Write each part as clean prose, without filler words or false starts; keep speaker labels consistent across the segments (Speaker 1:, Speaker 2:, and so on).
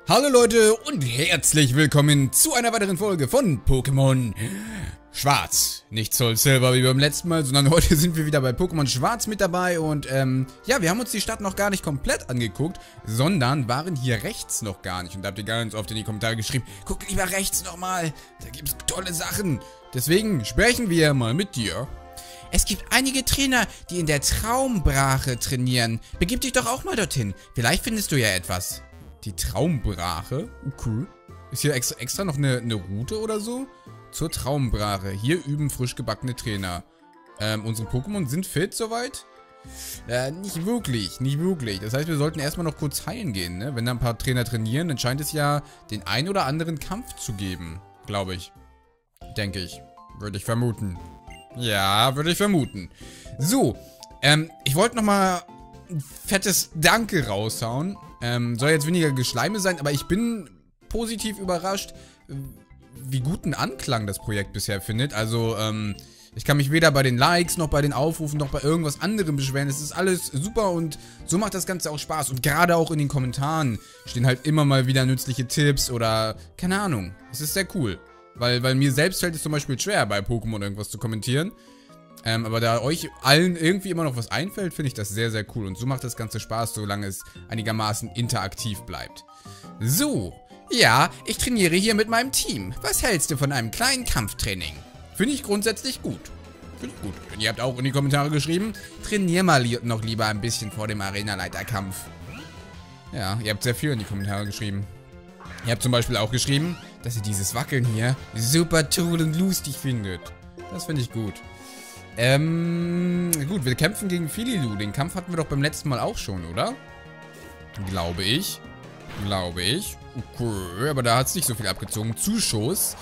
Speaker 1: Hallo Leute und herzlich willkommen zu einer weiteren Folge von Pokémon Schwarz. Nicht Soul Silver wie beim letzten Mal, sondern heute sind wir wieder bei Pokémon Schwarz mit dabei und ja, wir haben uns die Stadt noch gar nicht komplett angeguckt, sondern waren hier rechts noch gar nicht und da habt ihr ganz oft in die Kommentare geschrieben, guck lieber rechts nochmal, da gibt's tolle Sachen. Deswegen sprechen wir mal mit dir. Es gibt einige Trainer, die in der Traumbrache trainieren. Begib dich doch auch mal dorthin, vielleicht findest du ja etwas. Die Traumbrache? Okay. Ist hier extra noch eine Route oder so? Zur Traumbrache. Hier üben frisch gebackene Trainer. Unsere Pokémon sind fit soweit? Nicht wirklich, nicht wirklich. Das heißt, wir sollten erstmal noch kurz heilen gehen, ne? Wenn da ein paar Trainer trainieren, dann scheint es ja den ein oder anderen Kampf zu geben. Glaube ich. Denke ich. Würde ich vermuten. Ja, würde ich vermuten. So, ich wollte nochmal ein fettes Danke raushauen. Soll jetzt weniger Geschleime sein, aber ich bin positiv überrascht, wie guten Anklang das Projekt bisher findet. Also, ich kann mich weder bei den Likes, noch bei den Aufrufen, noch bei irgendwas anderem beschweren. Es ist alles super und so macht das Ganze auch Spaß. Und gerade auch in den Kommentaren stehen halt immer mal wieder nützliche Tipps oder, keine Ahnung. Es ist sehr cool. Weil mir selbst fällt es zum Beispiel schwer, bei Pokémon irgendwas zu kommentieren. Aber da euch allen irgendwie immer noch was einfällt, finde ich das sehr, sehr cool. Und so macht das Ganze Spaß, solange es einigermaßen interaktiv bleibt. So, ja, ich trainiere hier mit meinem Team. Was hältst du von einem kleinen Kampftraining? Finde ich grundsätzlich gut. Finde ich gut. Und ihr habt auch in die Kommentare geschrieben, trainier mal noch lieber ein bisschen vor dem Arenaleiterkampf. Ja, ihr habt sehr viel in die Kommentare geschrieben. Ihr habt zum Beispiel auch geschrieben, dass ihr dieses Wackeln hier super cool und lustig findet. Das finde ich gut. Gut, wir kämpfen gegen Fililu. Den Kampf hatten wir doch beim letzten Mal auch schon, oder? Glaube ich. Glaube ich. Okay, aber da hat es nicht so viel abgezogen. Zuschuss.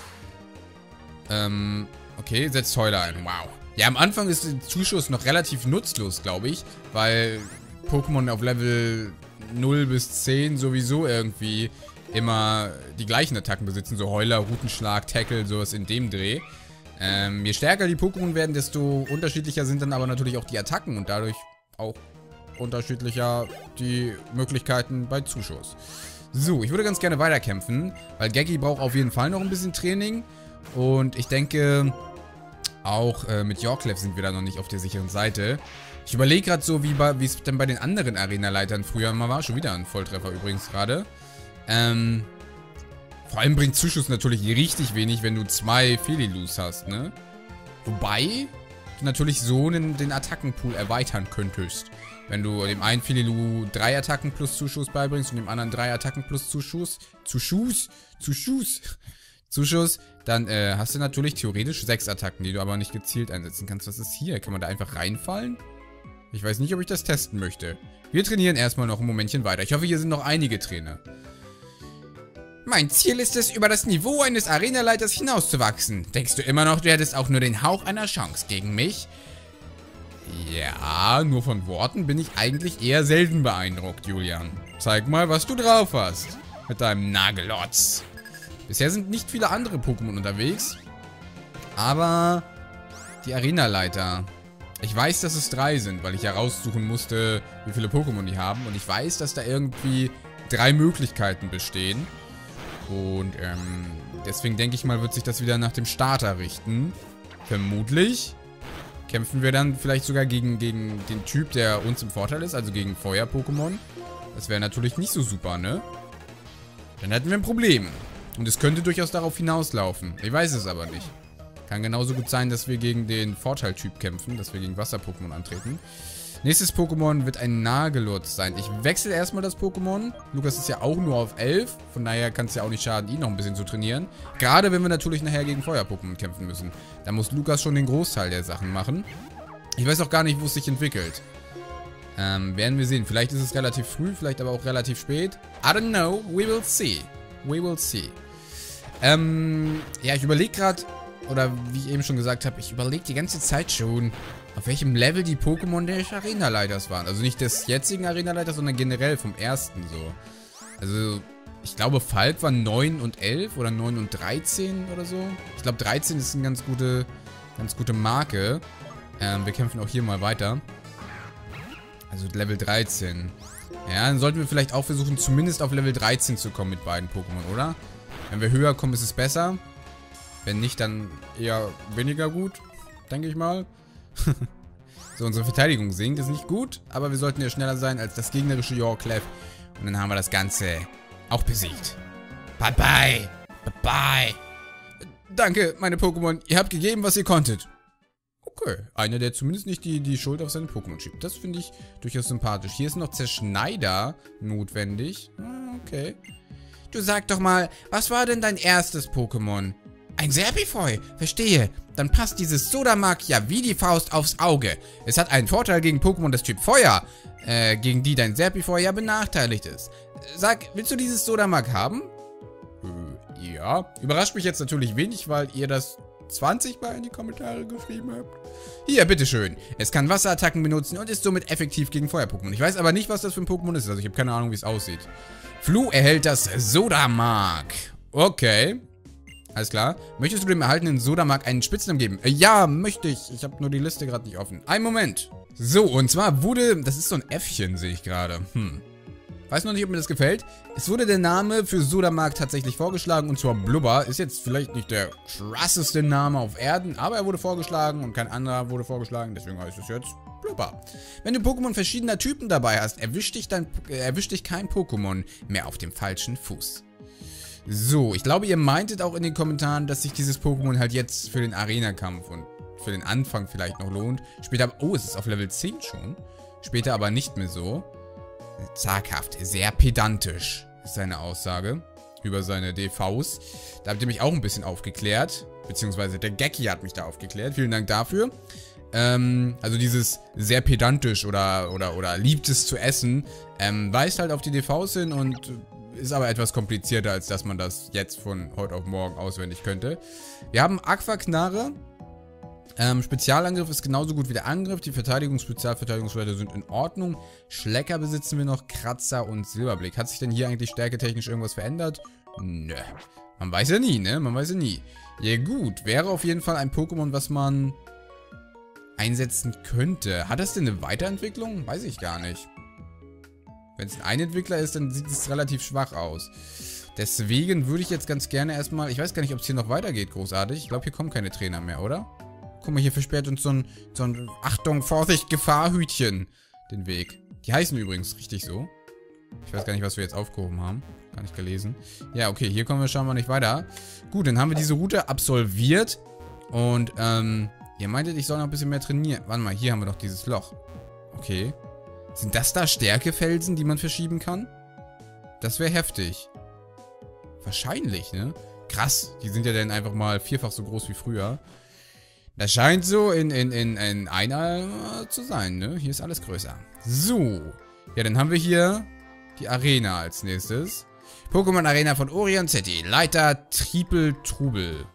Speaker 1: Okay, setzt Heuler ein. Wow. Ja, am Anfang ist der Zuschuss noch relativ nutzlos, glaube ich. Weil Pokémon auf Level 0 bis 10 sowieso irgendwie immer die gleichen Attacken besitzen. So Heuler, Rutenschlag, Tackle, sowas in dem Dreh. Je stärker die Pokémon werden, desto unterschiedlicher sind dann aber natürlich auch die Attacken und dadurch auch unterschiedlicher die Möglichkeiten bei Zuschuss. So, ich würde ganz gerne weiterkämpfen, weil Geggy braucht auf jeden Fall noch ein bisschen Training und ich denke, auch mit Yorklev sind wir da noch nicht auf der sicheren Seite. Ich überlege gerade so, wie es denn bei den anderen Arena-Leitern früher mal war. Schon wieder ein Volltreffer übrigens gerade. Vor allem bringt Zuschuss natürlich richtig wenig, wenn du 2 Felilus hast, ne? Wobei du natürlich so den Attackenpool erweitern könntest. Wenn du dem einen Felilu 3 Attacken plus Zuschuss beibringst und dem anderen 3 Attacken plus Zuschuss, dann hast du natürlich theoretisch 6 Attacken, die du aber nicht gezielt einsetzen kannst. Was ist hier? Kann man da einfach reinfallen? Ich weiß nicht, ob ich das testen möchte. Wir trainieren erstmal noch ein Momentchen weiter. Ich hoffe, hier sind noch einige Trainer. Mein Ziel ist es, über das Niveau eines Arenaleiters hinauszuwachsen. Denkst du immer noch, du hättest auch nur den Hauch einer Chance gegen mich? Ja, nur von Worten bin ich eigentlich eher selten beeindruckt, Julian. Zeig mal, was du drauf hast. Mit deinem Nagelotz. Bisher sind nicht viele andere Pokémon unterwegs. Aber die Arenaleiter. Ich weiß, dass es 3 sind, weil ich ja raussuchen musste, wie viele Pokémon die haben. Und ich weiß, dass da irgendwie 3 Möglichkeiten bestehen. Und deswegen denke ich mal, wird sich das wieder nach dem Starter richten. Vermutlich kämpfen wir dann vielleicht sogar gegen den Typ, der uns im Vorteil ist, also gegen Feuer-Pokémon. Das wäre natürlich nicht so super, ne? Dann hätten wir ein Problem. Und es könnte durchaus darauf hinauslaufen. Ich weiß es aber nicht. Kann genauso gut sein, dass wir gegen den Vorteiltyp kämpfen, dass wir gegen Wasser-Pokémon antreten. Nächstes Pokémon wird ein Nagelotz sein. Ich wechsle erstmal das Pokémon. Lukas ist ja auch nur auf 11. Von daher kann es ja auch nicht schaden, ihn noch ein bisschen zu trainieren. Gerade wenn wir natürlich nachher gegen Feuer-Pokémon kämpfen müssen. Da muss Lukas schon den Großteil der Sachen machen. Ich weiß auch gar nicht, wo es sich entwickelt. Werden wir sehen. Vielleicht ist es relativ früh, vielleicht aber auch relativ spät. I don't know. We will see. We will see. Ja, ich überlege gerade, oder wie ich eben schon gesagt habe, ich überlege die ganze Zeit schon, auf welchem Level die Pokémon des Arenaleiters waren. Also nicht des jetzigen Arenaleiters, sondern generell vom ersten so. Also, ich glaube, Falk war 9 und 11 oder 9 und 13 oder so. Ich glaube, 13 ist eine ganz gute Marke. Wir kämpfen auch hier mal weiter. Also Level 13. Ja, dann sollten wir vielleicht auch versuchen, zumindest auf Level 13 zu kommen mit beiden Pokémon, oder? Wenn wir höher kommen, ist es besser. Wenn nicht, dann eher weniger gut, denke ich mal. So, unsere Verteidigung sinkt, ist nicht gut, aber wir sollten ja schneller sein als das gegnerische Yorklev. Und dann haben wir das Ganze auch besiegt. Bye-bye. Bye-bye. Danke, meine Pokémon. Ihr habt gegeben, was ihr konntet. Okay, einer, der zumindest nicht die Schuld auf seine Pokémon schiebt. Das finde ich durchaus sympathisch. Hier ist noch Zerschneider notwendig. Okay. Du sag doch mal, was war denn dein erstes Pokémon? Ein Serpifeu, verstehe. Dann passt dieses Sodamag ja wie die Faust aufs Auge. Es hat einen Vorteil gegen Pokémon des Typ Feuer, gegen die dein Serpifeu ja benachteiligt ist. Sag, willst du dieses Sodamag haben? Ja. Überrascht mich jetzt natürlich wenig, weil ihr das 20 Mal in die Kommentare geschrieben habt. Hier, bitteschön. Es kann Wasserattacken benutzen und ist somit effektiv gegen Feuer-Pokémon. Ich weiß aber nicht, was das für ein Pokémon ist. Also ich habe keine Ahnung, wie es aussieht. Flu erhält das Sodamag. Okay. Alles klar. Möchtest du dem erhaltenen Sodamag einen Spitznamen geben? Ja, möchte ich. Ich habe nur die Liste gerade nicht offen. Einen Moment. So, und zwar wurde... Das ist so ein Äffchen, sehe ich gerade. Weiß noch nicht, ob mir das gefällt. Es wurde der Name für Sodamag tatsächlich vorgeschlagen, und zwar Blubber. Ist jetzt vielleicht nicht der krasseste Name auf Erden, aber er wurde vorgeschlagen und kein anderer wurde vorgeschlagen. Deswegen heißt es jetzt Blubber. Wenn du Pokémon verschiedener Typen dabei hast, erwischt dich kein Pokémon mehr auf dem falschen Fuß. So, ich glaube, ihr meintet auch in den Kommentaren, dass sich dieses Pokémon halt jetzt für den Arena-Kampf und für den Anfang vielleicht noch lohnt. Später, oh, es ist auf Level 10 schon. Später aber nicht mehr so. Zaghaft, sehr pedantisch, ist seine Aussage über seine DVs. Da habt ihr mich auch ein bisschen aufgeklärt. Beziehungsweise der Gecki hat mich da aufgeklärt. Vielen Dank dafür. Also dieses sehr pedantisch oder liebt es zu essen, weist halt auf die DVs hin und ist aber etwas komplizierter, als dass man das jetzt von heute auf morgen auswendig könnte. Wir haben Aquaknarre. Spezialangriff ist genauso gut wie der Angriff. Die Spezialverteidigungswerte sind in Ordnung. Schlecker besitzen wir noch, Kratzer und Silberblick. Hat sich denn hier eigentlich stärketechnisch irgendwas verändert? Nö. Man weiß ja nie, ne? Man weiß ja nie. Ja gut, wäre auf jeden Fall ein Pokémon, was man einsetzen könnte. Hat das denn eine Weiterentwicklung? Weiß ich gar nicht. Wenn es ein Entwickler ist, dann sieht es relativ schwach aus. Deswegen würde ich jetzt ganz gerne erstmal... Ich weiß gar nicht, ob es hier noch weitergeht, großartig. Ich glaube, hier kommen keine Trainer mehr, oder? Guck mal, hier versperrt uns so ein Achtung, Vorsicht, Gefahrhütchen den Weg. Die heißen übrigens richtig so. Ich weiß gar nicht, was wir jetzt aufgehoben haben. Gar nicht gelesen. Ja, okay, hier kommen wir schon mal nicht weiter. Gut, dann haben wir diese Route absolviert. Und, ihr meintet, ich soll noch ein bisschen mehr trainieren. Warte mal, hier haben wir doch dieses Loch. Okay. Sind das da Stärkefelsen, die man verschieben kann? Das wäre heftig. Wahrscheinlich, ne? Krass, die sind ja dann einfach mal vierfach so groß wie früher. Das scheint so in einer zu sein, ne? Hier ist alles größer. So. Ja, dann haben wir hier die Arena als nächstes. Pokémon Arena von Orion City. Leiter Triple Trubel.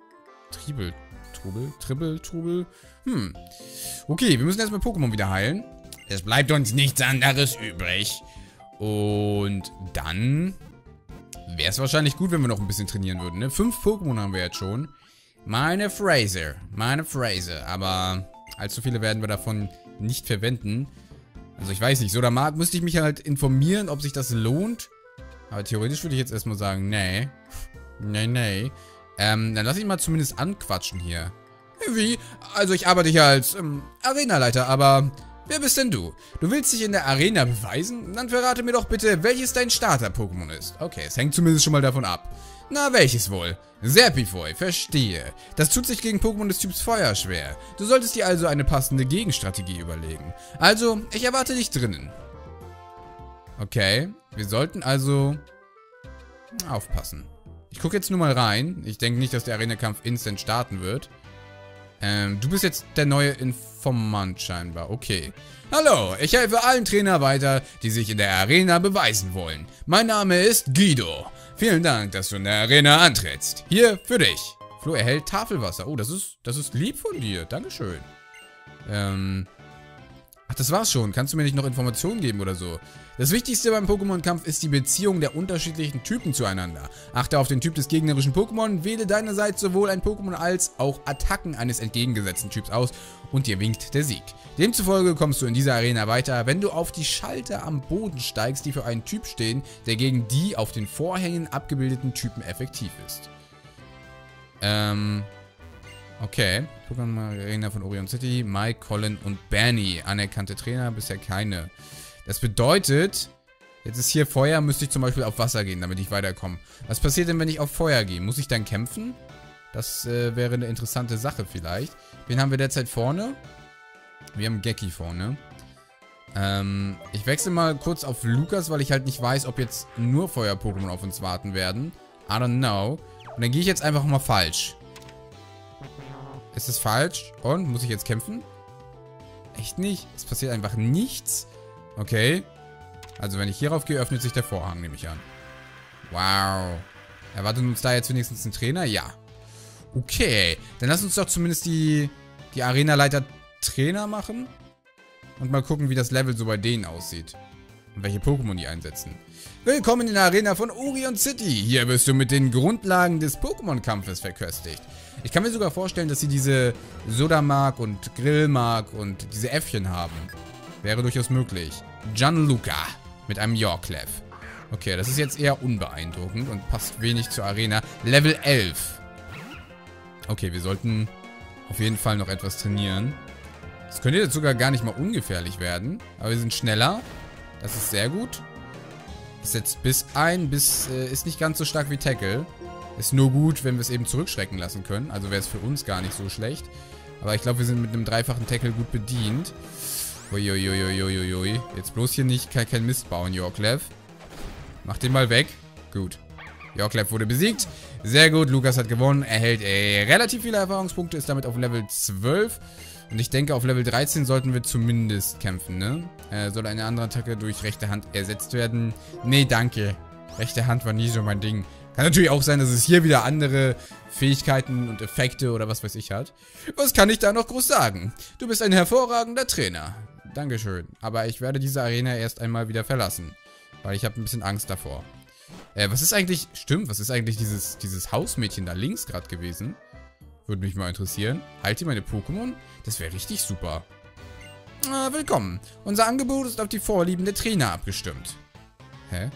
Speaker 1: Triple Trubel? Okay, wir müssen erstmal Pokémon wieder heilen. Es bleibt uns nichts anderes übrig. Und dann wäre es wahrscheinlich gut, wenn wir noch ein bisschen trainieren würden, ne? 5 Pokémon haben wir jetzt schon. Meine Phrase. Aber allzu viele werden wir davon nicht verwenden. Also ich weiß nicht, so da müsste ich mich halt informieren, ob sich das lohnt. Aber theoretisch würde ich jetzt erstmal sagen, nee. Nee. Dann lass ich mal zumindest anquatschen hier. Wie? Also ich arbeite hier als Arenaleiter, aber wer bist denn du? Du willst dich in der Arena beweisen? Dann verrate mir doch bitte, welches dein Starter-Pokémon ist. Okay, es hängt zumindest schon mal davon ab. Na, welches wohl? Serpifeu, verstehe. Das tut sich gegen Pokémon des Typs Feuer schwer. Du solltest dir also eine passende Gegenstrategie überlegen. Also, ich erwarte dich drinnen. Okay, wir sollten also aufpassen. Ich gucke jetzt nur mal rein. Ich denke nicht, dass der Arena-Kampf instant starten wird. Du bist jetzt der neue Informant scheinbar. Okay. Hallo, ich helfe allen Trainer weiter, die sich in der Arena beweisen wollen. Mein Name ist Guido. Vielen Dank, dass du in der Arena antrittst. Hier für dich. Flo erhält Tafelwasser. Oh, das ist lieb von dir. Dankeschön. Ach, das war's schon. Kannst du mir nicht noch Informationen geben oder so? Das Wichtigste beim Pokémon-Kampf ist die Beziehung der unterschiedlichen Typen zueinander. Achte auf den Typ des gegnerischen Pokémon, wähle deinerseits sowohl ein Pokémon als auch Attacken eines entgegengesetzten Typs aus und dir winkt der Sieg. Demzufolge kommst du in dieser Arena weiter, wenn du auf die Schalter am Boden steigst, die für einen Typ stehen, der gegen die auf den Vorhängen abgebildeten Typen effektiv ist. Okay. Pokémon Arena von Orion City, Mike, Colin und Bernie. Anerkannte Trainer, bisher keine. Das bedeutet, jetzt ist hier Feuer, müsste ich zum Beispiel auf Wasser gehen, damit ich weiterkomme. Was passiert denn, wenn ich auf Feuer gehe? Muss ich dann kämpfen? Das wäre eine interessante Sache vielleicht. Wen haben wir derzeit vorne? Wir haben Geki vorne. Ich wechsle mal kurz auf Lukas, weil ich halt nicht weiß, ob jetzt nur Feuer-Pokémon auf uns warten werden. I don't know. Und dann gehe ich jetzt einfach mal falsch. Ist es falsch? Und? Muss ich jetzt kämpfen? Echt nicht? Es passiert einfach nichts? Okay. Also wenn ich hierauf gehe, öffnet sich der Vorhang, nehme ich an. Wow. Erwartet uns da jetzt wenigstens ein Trainer? Ja. Okay. Dann lass uns doch zumindest die Arena-Leiter Trainer machen. Und mal gucken, wie das Level so bei denen aussieht. Und welche Pokémon die einsetzen. Willkommen in der Arena von Orion City. Hier wirst du mit den Grundlagen des Pokémon-Kampfes verköstigt. Ich kann mir sogar vorstellen, dass sie diese Sodamark und Grillmark und diese Äffchen haben. Wäre durchaus möglich. Gianluca mit einem Yorklev. Okay, das ist jetzt eher unbeeindruckend und passt wenig zur Arena. Level 11. Okay, wir sollten auf jeden Fall noch etwas trainieren. Das könnte jetzt sogar gar nicht mal ungefährlich werden. Aber wir sind schneller. Das ist sehr gut. Das setzt Biss ein. Biss ist nicht ganz so stark wie Tackle. Ist nur gut, wenn wir es eben zurückschrecken lassen können. Also wäre es für uns gar nicht so schlecht. Aber ich glaube, wir sind mit einem dreifachen Tackle gut bedient. Uiuiuiuiui. Jetzt bloß hier nicht kein Mist bauen, Yorklev. Mach den mal weg. Gut. Yorklev wurde besiegt. Sehr gut, Lukas hat gewonnen. Erhält relativ viele Erfahrungspunkte. Ist damit auf Level 12. Und ich denke, auf Level 13 sollten wir zumindest kämpfen, ne? Soll eine andere Attacke durch rechte Hand ersetzt werden? Nee, danke. Rechte Hand war nie so mein Ding. Kann natürlich auch sein, dass es hier wieder andere Fähigkeiten und Effekte oder was weiß ich hat. Was kann ich da noch groß sagen? Du bist ein hervorragender Trainer. Dankeschön. Aber ich werde diese Arena erst einmal wieder verlassen. Weil ich habe ein bisschen Angst davor. Was ist eigentlich... Stimmt, was ist eigentlich dieses Hausmädchen da links gerade gewesen? Würde mich mal interessieren. Heilt ihr meine Pokémon? Das wäre richtig super. Willkommen. Unser Angebot ist auf die Vorlieben der Trainer abgestimmt. Hä?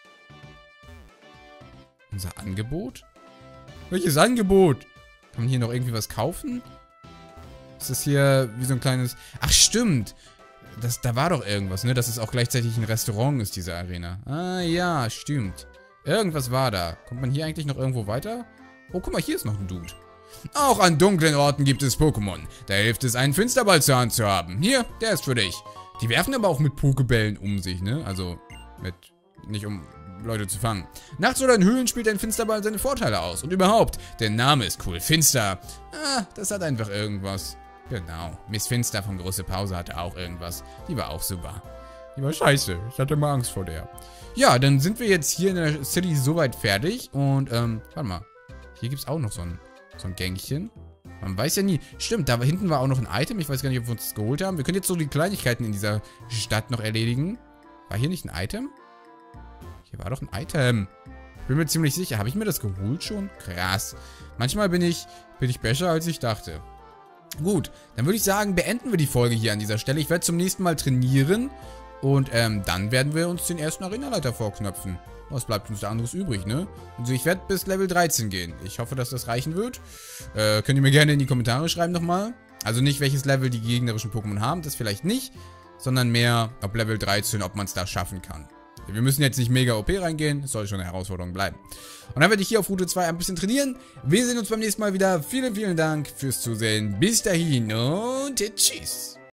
Speaker 1: Unser Angebot? Welches Angebot? Kann man hier noch irgendwie was kaufen? Ist das hier wie so ein kleines... Ach, stimmt. Da war doch irgendwas, ne? Dass es auch gleichzeitig ein Restaurant ist, diese Arena. Ah, ja, stimmt. Irgendwas war da. Kommt man hier eigentlich noch irgendwo weiter? Oh, guck mal, hier ist noch ein Dude. Auch an dunklen Orten gibt es Pokémon. Da hilft es, einen Finsterball zur Hand zu haben. Hier, der ist für dich. Die werfen aber auch mit Pokebällen um sich, ne? Also, nicht um Leute zu fangen. Nachts oder in Höhlen spielt ein Finsterball seine Vorteile aus. Und überhaupt, der Name ist cool. Finster. Das hat einfach irgendwas. Genau. Miss Finster von Große Pause hatte auch irgendwas. Die war auch super. Die war scheiße. Ich hatte mal Angst vor der. Ja, dann sind wir jetzt hier in der City soweit fertig. Und, warte mal. Hier gibt es auch noch so ein Gängchen. Man weiß ja nie. Stimmt, da hinten war auch noch ein Item. Ich weiß gar nicht, ob wir uns das geholt haben. Wir können jetzt so die Kleinigkeiten in dieser Stadt noch erledigen. War hier nicht ein Item? Hier war doch ein Item. Bin mir ziemlich sicher. Habe ich mir das geholt schon? Krass. Manchmal bin ich besser, als ich dachte. Gut, dann würde ich sagen, beenden wir die Folge hier an dieser Stelle. Ich werde zum nächsten Mal trainieren. Und dann werden wir uns den ersten Arenaleiter vorknöpfen. Was bleibt uns da anderes übrig, ne? Also ich werde bis Level 13 gehen. Ich hoffe, dass das reichen wird. Könnt ihr mir gerne in die Kommentare schreiben nochmal. Also nicht, welches Level die gegnerischen Pokémon haben, das vielleicht nicht. Sondern mehr, ob Level 13, ob man es da schaffen kann. Wir müssen jetzt nicht mega OP reingehen. Es soll schon eine Herausforderung bleiben. Und dann werde ich hier auf Route 2 ein bisschen trainieren. Wir sehen uns beim nächsten Mal wieder. Vielen, vielen Dank fürs Zusehen. Bis dahin und tschüss.